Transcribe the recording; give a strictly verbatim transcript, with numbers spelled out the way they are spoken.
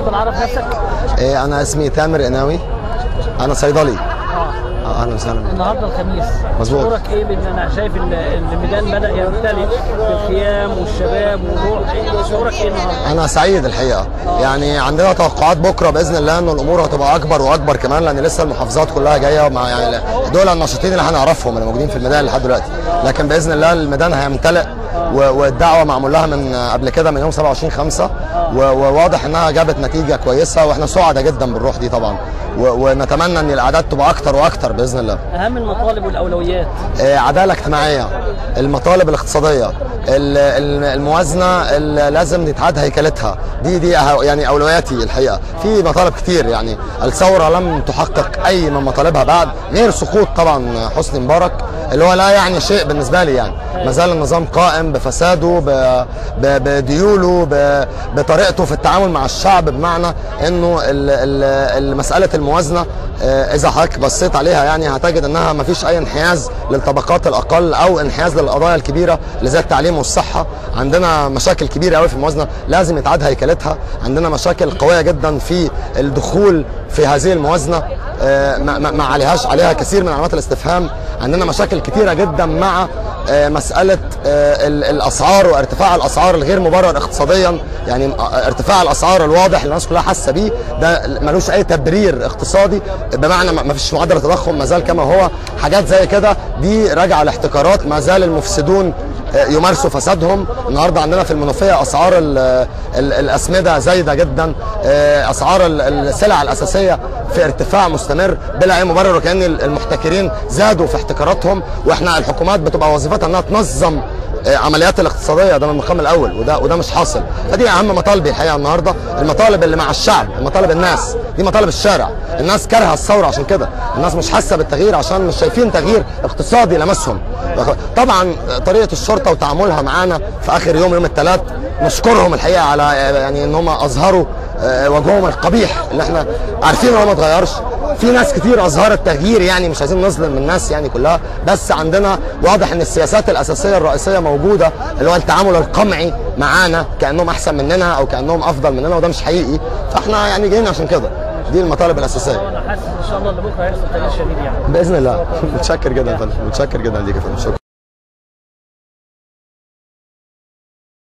اتفضل عرف نفسك. إيه انا اسمي تامر قناوي، انا صيدلي. اه اهلا وسهلا. النهارده الخميس، مظبوط. شعورك ايه بان انا شايف ان الميدان بدا يمتلئ بالخيام والشباب والروح؟ شعورك ايه النهارده؟ انا سعيد الحقيقه. آه. يعني عندنا توقعات بكره باذن الله ان الامور هتبقى اكبر واكبر كمان، لان لسه المحافظات كلها جايه مع يعني دول الناشطين اللي هنعرفهم اللي موجودين في الميدان لحد دلوقتي، لكن باذن الله الميدان هيمتلئ. والدعوه معمول لها من قبل كده من يوم سبعة وعشرين خمسة، وواضح انها جابت نتيجه كويسه، واحنا سعداء جدا بالروح دي طبعا، ونتمنى ان الاعداد تبقى اكتر واكتر باذن الله. اهم المطالب والاولويات؟ عداله اجتماعيه، المطالب الاقتصاديه، الموازنه اللي لازم نتعاد هيكلتها، دي دي يعني اولوياتي الحقيقه. في مطالب كتير، يعني الثوره لم تحقق اي من مطالبها بعد، غير سقوط طبعا حسني مبارك اللي هو لا يعني شيء بالنسبه لي. يعني ما زال النظام قائم بفساده، بديوله، بطريقته في التعامل مع الشعب، بمعنى انه مساله الموازنه اذا حضرتك بصيت عليها يعني هتجد انها ما فيش اي انحياز للطبقات الاقل او انحياز للقضايا الكبيره اللي زي التعليم والصحه. عندنا مشاكل كبيره قوي في الموازنه لازم يتعاد هيكلتها، عندنا مشاكل قويه جدا في الدخول في هذه الموازنه ما عليهاش عليها كثير من علامات الاستفهام، عندنا مشاكل كثيره جدا مع مساله الاسعار وارتفاع الاسعار الغير مبرر اقتصاديا. يعني ارتفاع الاسعار الواضح اللي الناس كلها حاسه بيه ده ملوش اي تبرير اقتصادي، بمعنى ما فيش معدل تضخم ما زال كما هو، حاجات زي كده دي راجعه لاحتكارات، ما زال المفسدون يمارسوا فسادهم. النهارده عندنا في المنوفيه اسعار ال ال الاسمده زايده جدا، اسعار السلع الاساسيه في ارتفاع مستمر بلا اي مبرر، وكأن المحتكرين زادوا في احتكاراتهم، واحنا الحكومات بتبقى وظيفتها انها تنظم عمليات الاقتصاديه، ده من المقام الاول، وده وده مش حاصل. فدي اهم مطالبي الحقيقه النهارده، المطالب اللي مع الشعب، مطالب الناس، دي مطالب الشارع. الناس كارهه الثوره عشان كده، الناس مش حاسه بالتغيير عشان مش شايفين تغيير اقتصادي لمسهم. طبعا طريقه الشرطه وتعاملها معانا في اخر يوم يوم الثلاث نشكرهم الحقيقه على يعني ان هم اظهروا وجههم القبيح اللي احنا عارفين ان هو ما اتغيرش. في ناس كتير اظهرت تغيير، يعني مش عايزين نظلم الناس يعني كلها، بس عندنا واضح ان السياسات الاساسيه الرئيسيه موجوده، اللي هو التعامل القمعي معانا كانهم احسن مننا او كانهم افضل مننا، وده مش حقيقي. فاحنا يعني جايين عشان كده، دي المطالب الاساسيه. انا حاسس ان شاء الله ان بكره هيحصل تغيير شديد يعني باذن الله. متشكر جدا يا فندم، متشكر جدا ليك يا فندم، شكرا.